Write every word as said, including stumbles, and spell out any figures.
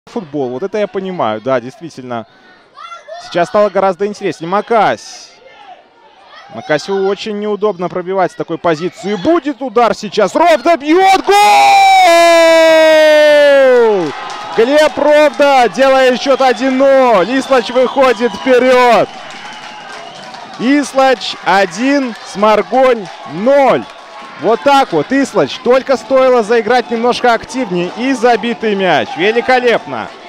Футбол, вот это я понимаю, да, действительно. Сейчас стало гораздо интереснее. Макась. Макасю очень неудобно пробивать с такой позиции. Будет удар сейчас. Ровда бьет. Гол! Глеб Ровда делает счет один ноль. Ислач выходит вперед. Ислач один, Сморгонь ноль. Вот так вот, Ислач. Только стоило заиграть немножко активнее. И забитый мяч. Великолепно.